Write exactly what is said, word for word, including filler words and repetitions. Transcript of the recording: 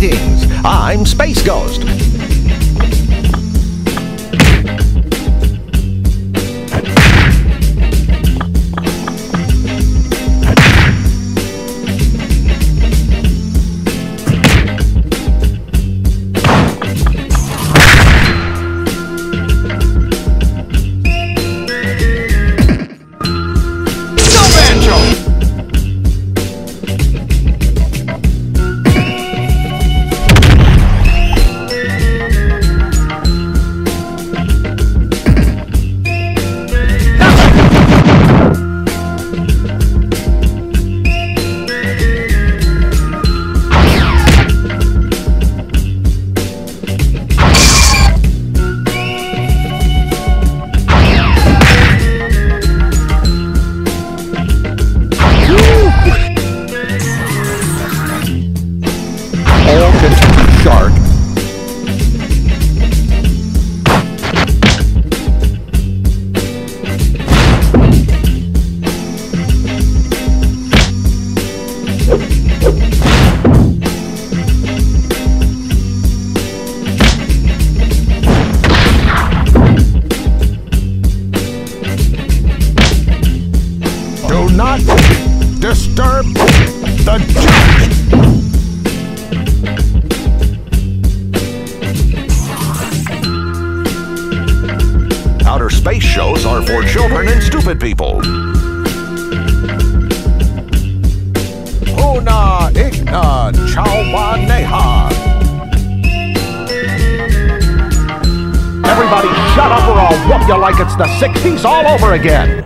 Greetings, I'm Space Ghost. Shark. Do not disturb the judge. Outer space shows are for children and stupid people. Una igna chaumaneha. Everybody shut up or I'll whoop you like it's the sixties all over again.